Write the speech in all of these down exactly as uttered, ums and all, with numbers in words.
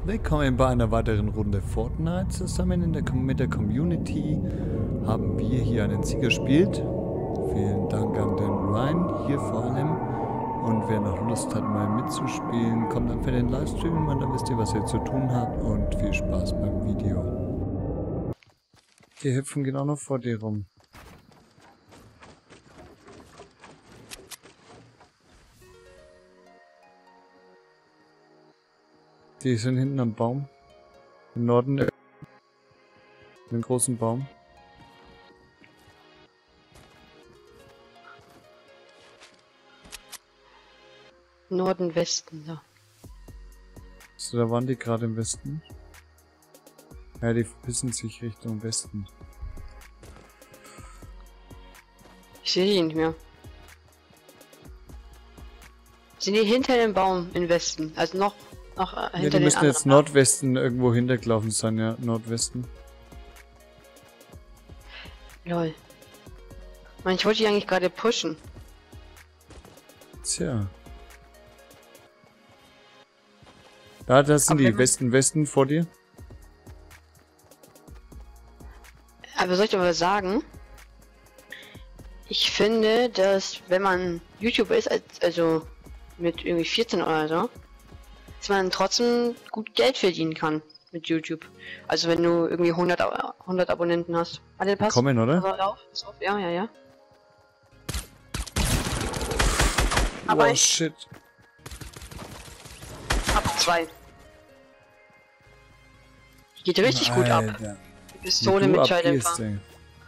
Willkommen bei einer weiteren Runde Fortnite. Zusammen in der, mit der Community haben wir hier einen Sieg gespielt. Vielen Dank an den Ryan hier vor allem. Und wer noch Lust hat mal mitzuspielen, kommt dann für den Livestream und dann wisst ihr, was ihr zu tun habt. Und viel Spaß beim Video. Die hüpfen genau noch vor dir rum. Die sind hinten am Baum. Im Norden. Im großen Baum. Norden, Westen, da. So, da waren die gerade im Westen. Ja, die verpissen sich Richtung Westen. Ich sehe die nicht mehr. Sind die hinter dem Baum im Westen? Also noch, noch äh, hinter ja, die den müssen anderen jetzt Nordwesten irgendwo hintergelaufen sein, ja, Nordwesten. Lol. Mann, ich wollte die eigentlich gerade pushen. Tja. Da, das sind Aber die Westen, Westen vor dir. Aber soll ich aber sagen? Ich finde, dass wenn man YouTuber ist, also mit irgendwie vierzehn oder so, dass man trotzdem gut Geld verdienen kann mit YouTube. Also wenn du irgendwie hundert, hundert Abonnenten hast. Warte, pass. Kommen, oder? Pass auf, pass auf. Ja, ja, ja. Oh Aber ich shit. hab zwei. Die geht richtig gut ab. Alter. Die Pistole Wie du mit abgehst, Schalldämpfer. ey.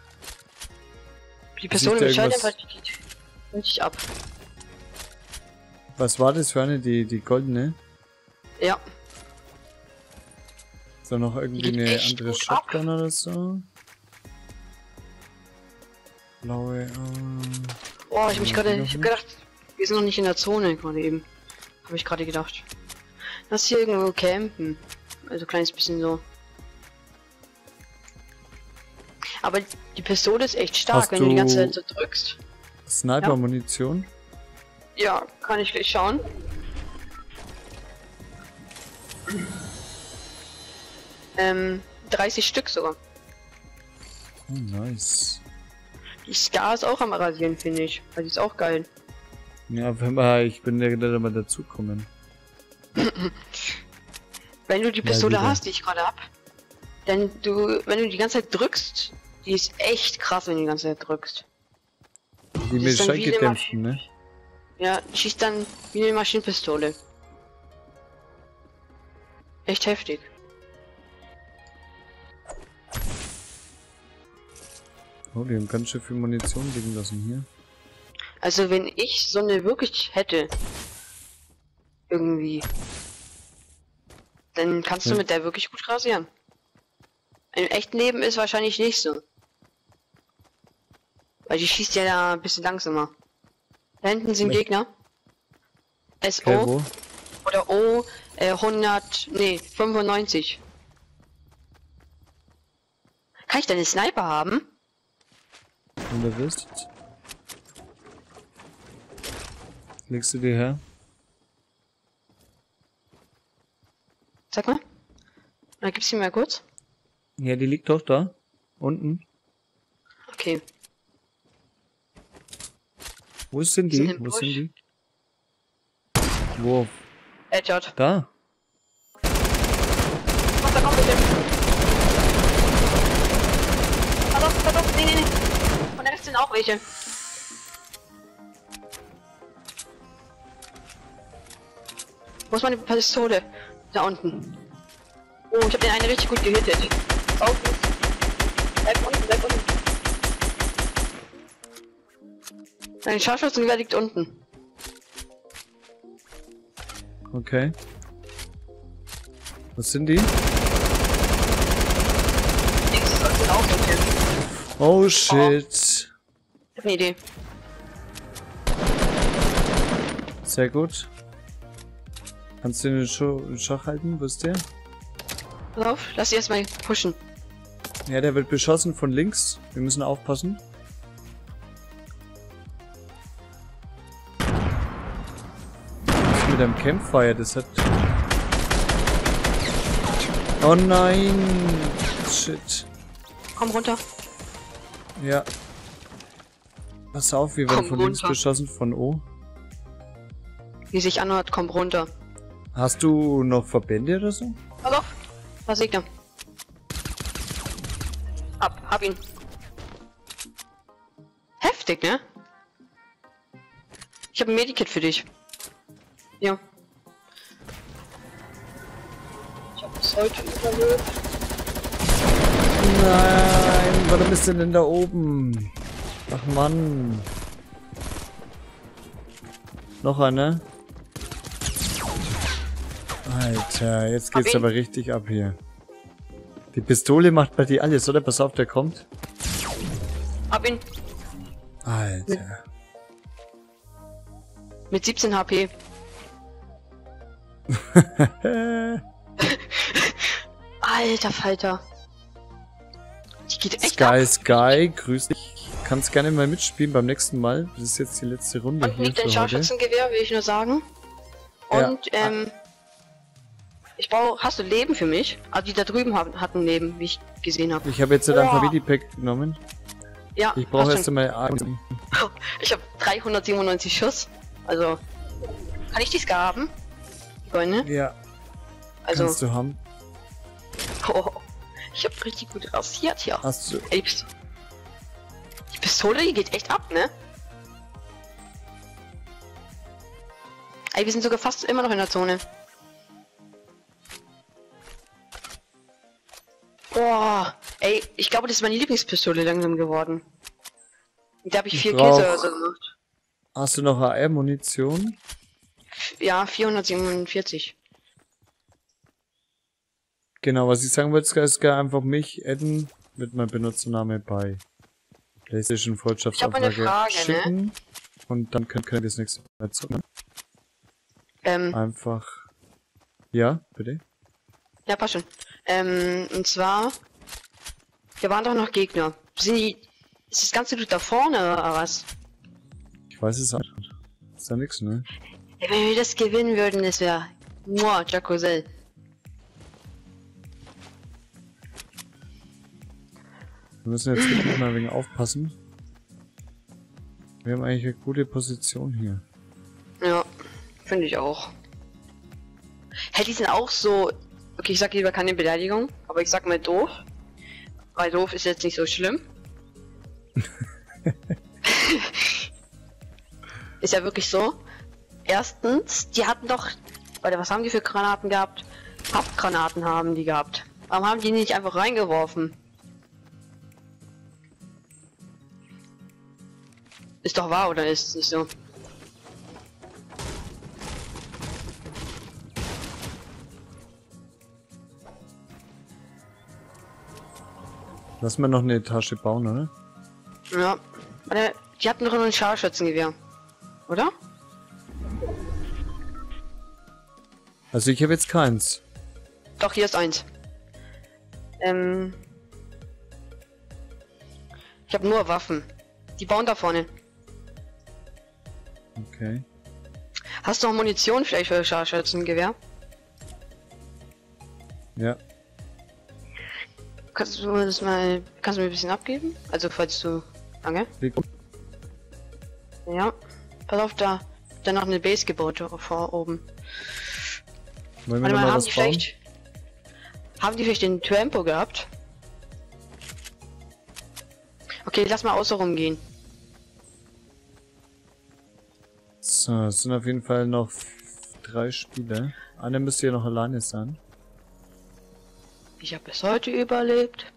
Die Pistole mit Sieht da irgendwas- Schalldämpfer die geht richtig ab. Was war das für eine? Die, die goldene? Ja. Ist da noch irgendwie Die geht eine echt andere gut Shotgun oder so? Blaue, ähm... Oh, ich hab mich Ja, gerade, wieder ich hab nicht. gedacht, wir sind noch nicht in der Zone gerade eben. Habe ich gerade gedacht. Lass hier irgendwo campen. Also ein kleines bisschen so. Aber die Pistole ist echt stark, Hast wenn du die ganze du- Zeit so drückst. Sniper-Munition? Ja, kann ich gleich schauen. Ähm, dreißig Stück sogar. Oh, nice. Die Scar ist auch am Rasieren, finde ich. Weil die ist auch geil. Ja, wenn man, ich bin ja gerade mal dazukommen. Wenn du die Mal Pistole wieder. hast, die ich gerade hab, dann du, wenn du die ganze Zeit drückst, die ist echt krass, wenn du die ganze Zeit drückst. Die mit ist dann wie eine Schallgedämpften, ne? Ja, die schießt dann wie eine Maschinenpistole. Echt heftig. Oh, die haben ganz schön viel Munition liegen lassen hier. Also wenn ich so eine wirklich hätte, irgendwie, dann kannst du Ja. mit der wirklich gut rasieren. Im echten Leben ist wahrscheinlich nicht so. Weil die schießt ja da ein bisschen langsamer. Da hinten sind Echt? Gegner. S O Okay, wo? oder O äh, hundert, nee, fünfundneunzig. Kann ich deine Sniper haben? Wenn du willst. Legst du dir her? Sag mal. Dann gibst du mir mal kurz. Ja, die liegt doch da. Unten. Okay. Wo sind Sind die? im Wo Busch. sind die? Wo? Headshot. Da? Mach da, komm bitte. Pass auf, pass auf. Nee, nee, nee. Von rechts sind auch welche. Wo ist meine Pistole? Da unten. Oh, ich hab den einen richtig gut gehittet. Auf. Bleib unten, bleib unten. Dein Scharfschützengewehr liegt unten. Okay. Was sind die? Links sollten auch welche. Oh shit. Ich hab eine Idee. Sehr gut. Kannst du den Scho- in Schach halten? Wo ist der? Pass auf, lass sie erstmal pushen. Ja, der wird beschossen von links. Wir müssen aufpassen. Was ist mit dem Campfire? Das hat... Oh nein! Shit. Komm runter. Ja. Pass auf, wir werden Komm von links runter. beschossen von O. Wie sich anhört, komm runter. Hast du noch Verbände oder so? Pass auf. Was liegt da? Ab, hab ihn. Heftig, ne? Ich habe ein Medikit für dich. Ja. Ich hab bis heute überlebt. Nein, warum bist du denn da oben? Ach Mann. Noch einer? Alter, jetzt geht's aber richtig ab hier. Die Pistole macht bei dir alles, oder? Pass auf, der kommt. Hab ihn. Alter. Mit siebzehn H P. Alter Falter. Die geht echt Sky, ab. Sky, grüß dich. Kannst gerne mal mitspielen beim nächsten Mal. Das ist jetzt die letzte Runde Und hier liegt ein für heute. Scharfschützengewehr, will ich nur sagen. Ja. Und, ähm... Ich brauche... Hast du Leben für mich? Ah, die da drüben haben, hatten Leben, wie ich gesehen habe. Ich habe jetzt dein Boah. Favidi-Pack genommen. Ja, Ich brauche hast jetzt schon. einmal... A- Ich habe dreihundertsiebenundneunzig Schuss. Also... Kann ich die Ska haben? Die Goldene? Ja, Also... kannst du haben. Oh, ich hab richtig gut rasiert hier. Hast du... Ey, Pist- die Pistole, die geht echt ab, ne? Ey, wir sind sogar fast immer noch in der Zone. Boah, ey, ich glaube, das ist meine Lieblingspistole langsam geworden. Da habe ich Ich vier brauch- Kills oder so gemacht. Hast du noch A R-Munition? Ja, vierhundertsiebenundvierzig. Genau, was ich sagen wollte, Sky, ist Sky einfach mich adden mit meinem Benutzername bei PlayStation Ich hab eine Freundschaftsanfrage Frage, schicken. ne? Und dann können, können wir das nächste Mal zocken. Ähm, Einfach... Ja, bitte? ja, passt schon. Ähm, und zwar... Da waren doch noch Gegner. Sind die... Ist das ganze Blut da vorne oder was? Ich weiß es auch nicht. Ist da nix, ne? Ey, wenn wir das gewinnen würden, das wäre... Moi, Jacosel. Wir müssen jetzt wirklich mal ein wenig aufpassen. Wir haben eigentlich eine gute Position hier. Ja, finde ich auch. Hey, die sind auch so... Okay, ich sag lieber keine Beleidigung, aber ich sag mal doof. Weil doof ist jetzt nicht so schlimm. Ist ja wirklich so. Erstens, die hatten doch... Warte, was haben die für Granaten gehabt? Pappgranaten haben die gehabt. Warum haben die nicht einfach reingeworfen? Ist doch wahr, oder ist es nicht so? Lass mal noch eine Etage bauen, oder? Ja. Warte, die hatten doch nur ein Scharfschützengewehr. Oder? Also ich habe jetzt keins. Doch, hier ist eins. Ähm... Ich habe nur Waffen. Die bauen da vorne. Okay. Hast du noch Munition vielleicht für das Scharfschützengewehr? Ja. Kannst du das mal... Kannst du mir ein bisschen abgeben? Also falls du... Danke. Leg- Ja. Pass auf, da... Da noch eine Base gebaut vor oben. Wollen wir Warte noch mal, mal haben was die bauen? vielleicht... Haben die vielleicht den Tempo gehabt? Okay, lass mal außer rumgehen. So, es sind auf jeden Fall noch drei Spieler. Einer müsste ja noch alleine sein. Ich habe bis heute überlebt.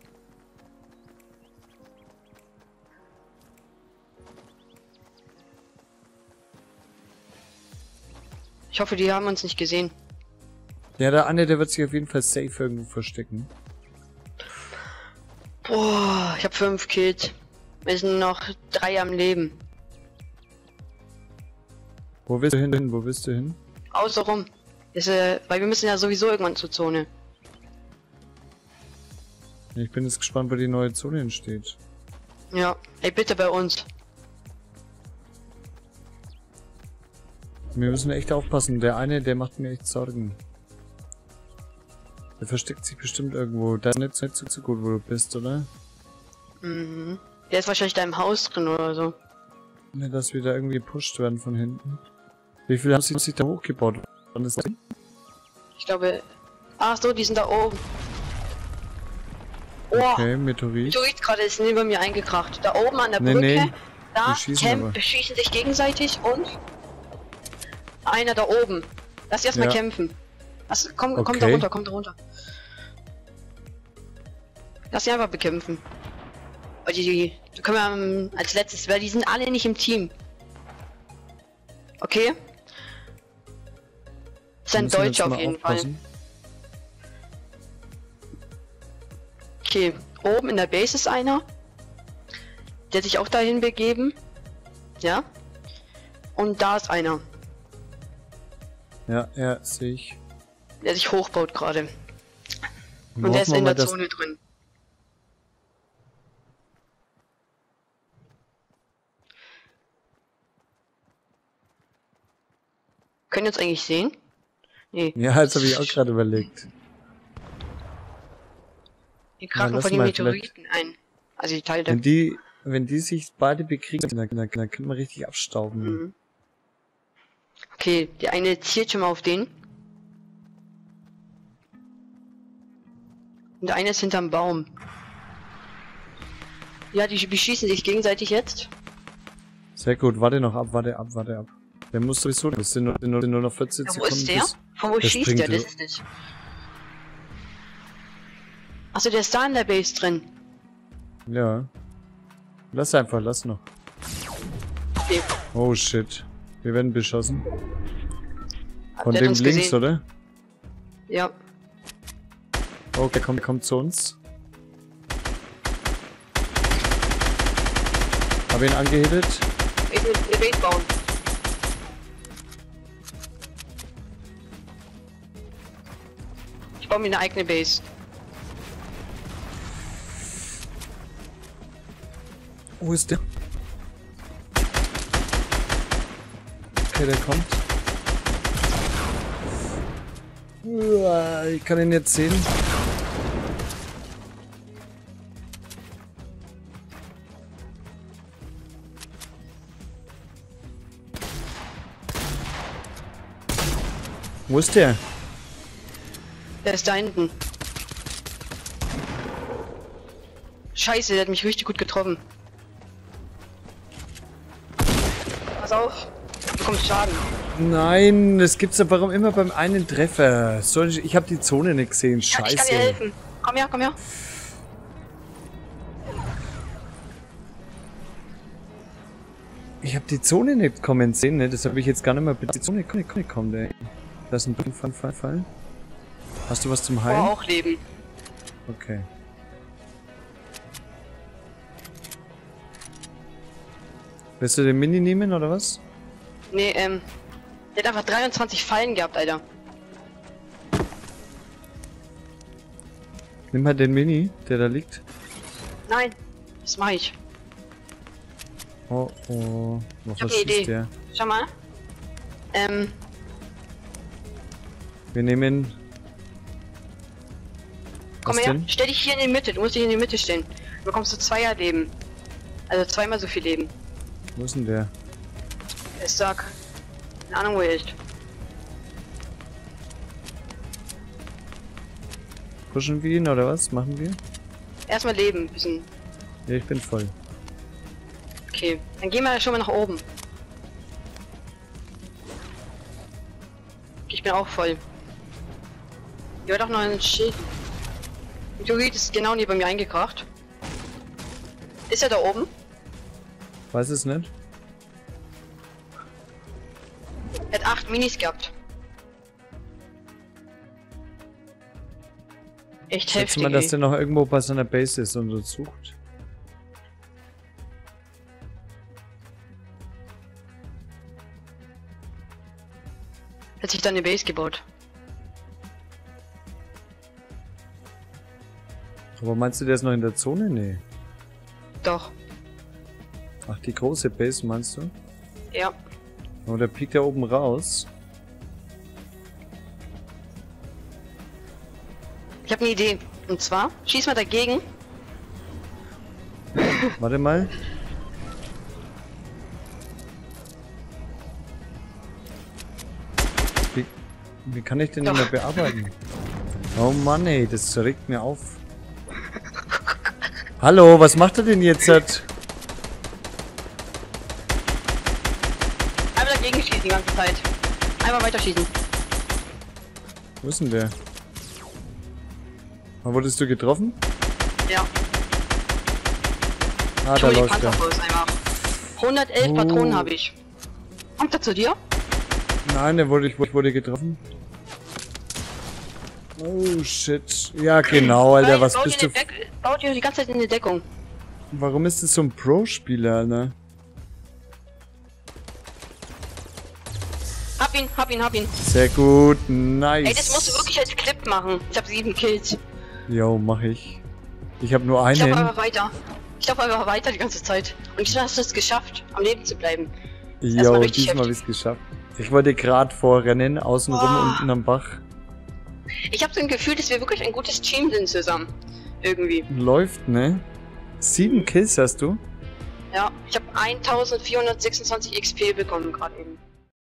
Ich hoffe, die haben uns nicht gesehen. Ja, der eine, der wird sich auf jeden Fall safe irgendwo verstecken. Boah, ich habe fünf Kills. Wir sind noch drei am Leben. Wo willst du hin? Wo willst du hin? Außer rum. Das, äh, weil wir müssen ja sowieso irgendwann zur Zone. Ich bin jetzt gespannt, wo die neue Zone entsteht. Ja, ey, bitte bei uns. Wir müssen echt aufpassen. Der eine, der macht mir echt Sorgen. Der versteckt sich bestimmt irgendwo. Da ist nicht so, nicht so, so gut, wo du bist, oder? Mhm. Der ist wahrscheinlich da im Haus drin oder so. Ne, dass wir da irgendwie gepusht werden von hinten. Wie viel haben sie sich da hochgebaut? Wann ist das? Ich glaube... Ach so, die sind da oben. Oh, Okay, Meteorit. Meteorit gerade ist neben mir eingekracht. Da oben an der Nee, Brücke. nee. Da Die schießen kämpfen, aber. beschießen sich gegenseitig und... Einer da oben. Lass erstmal Ja. kämpfen. Lass, komm, Okay. komm da runter, komm da runter. Lass sie einfach bekämpfen. Weil die, die, die können wir ähm, als letztes, weil die sind alle nicht im Team. Okay? Das ist ein Müssen wir jetzt Deutscher auf mal jeden aufpassen. Fall. Okay, oben in der Base ist einer. Der hat sich auch dahin begeben. Ja. Und da ist einer, Ja, ja, sehe ich. der sich hochbaut gerade. Und Hoffen der ist wir in mal, der dass- Zone drin. Können wir uns eigentlich sehen? Nee. Ja, jetzt habe ich auch gerade überlegt. Die krachen lass von den mal Meteoriten ein. Also die Teile der... Wenn die, wenn die sich beide bekriegen, dann, dann, dann können wir richtig abstauben. Mhm. Okay, die eine zielt schon mal auf den. Und der eine ist hinterm Baum. Ja, die beschießen sich gegenseitig jetzt. Sehr gut, warte noch ab, warte ab, warte ab. Der muss sowieso, das sind nur, sind nur, sind nur noch vierzehn Ja, wo Sekunden. ist der? bis- Von wo der schießt springt der? Das so. ist nicht. Achso, der ist da in der Base drin. Ja. Lass einfach, lass noch. Okay. Oh shit. Wir werden beschossen. Von Der hat dem uns links, gesehen. oder? Ja. Oh, der kommt, kommt zu uns. Hab ihn angehittet. Ich will eine Base bauen. Ich baue mir eine eigene Base. Wo ist der? Okay, der kommt. Uah, ich kann ihn jetzt sehen. Wo ist der? Der ist da hinten. Scheiße, der hat mich richtig gut getroffen. Pass auf, du bekommst Schaden. Nein, das gibt's ja warum immer beim einen Treffer. Soll ich, ich habe die Zone nicht gesehen. Ja, Scheiße. ich kann dir helfen. Komm her, komm her. Ich habe die Zone nicht kommen sehen, ne? Das habe ich jetzt gar nicht mehr. Die Zone kann nicht kommen, ey. Da ist ein Fall, Fall, Fall. Hast du was zum Oh, Heilen? auch leben. Okay. Willst du den Mini nehmen oder was? Nee, ähm. Der hat einfach dreiundzwanzig Fallen gehabt, Alter. Nimm halt den Mini, der da liegt. Nein, das mach ich. Oh oh. Wo Ich hab eine schießt Idee. der? Schau mal. Ähm, Wir nehmen. komm Was her. denn? Stell dich hier in die Mitte. Du musst dich in die Mitte stellen. Du bekommst du Zweierleben. Also zweimal so viel Leben. Wo ist denn der? Ich sag. Keine Ahnung, wo er ist. Pushen wir ihn oder was? Machen wir? Erstmal leben. Bisschen. Ja, ich bin voll. Okay. Dann gehen wir schon mal nach oben. Ich bin auch voll. Hier war doch noch ein Schild. Meteorit ist genau neben mir eingekracht. Ist er da oben? Weiß es nicht. Er hat acht Minis gehabt. Echt Schätze heftig. mal, dass ey. der noch irgendwo bei seiner Base ist und uns sucht. Hat sich dann eine Base gebaut. Aber meinst du, der ist noch in der Zone? Nee. Doch. Ach, die große Base meinst du? Ja. Oh, der piekt da oben raus. Ich habe eine Idee. Und zwar, schieß mal dagegen. Warte mal. Wie, wie kann ich den denn da bearbeiten? Oh Mann ey, das regt mir auf. Hallo, was macht er denn jetzt? Halt? Einfach dagegen schießen die ganze Zeit. Einmal weiter schießen. Wo ist denn der? Wann wurdest du getroffen? Ja. Ah, da Schau die läuft er. Panzerfaust einfach. hundertelf Oh. Patronen habe ich. Kommt er zu dir? Nein, der wurde, ich wurde getroffen. Oh shit. Ja genau, Alter, was Bau bist dir du... eine Deck- Bau dir die ganze Zeit in die Deckung. Warum ist das so ein Pro-Spieler, Alter? Hab ihn, hab ihn, hab ihn. Sehr gut, nice. Ey, das musst du wirklich als Clip machen. Ich hab sieben Kills. Jo, mach ich. Ich habe nur Ich laufe einen. einfach weiter. Ich laufe einfach weiter die ganze Zeit. Und du hast es geschafft, am Leben zu bleiben. Jo, erstmal richtig diesmal habe heftig. ich es geschafft. Ich wollte gerade vorrennen, außenrum Oh. unten am Bach. Ich habe so ein Gefühl, dass wir wirklich ein gutes Team sind zusammen. Irgendwie. Läuft, ne? Sieben Kills hast du? Ja, ich habe eintausendvierhundertsechsundzwanzig X P bekommen gerade eben.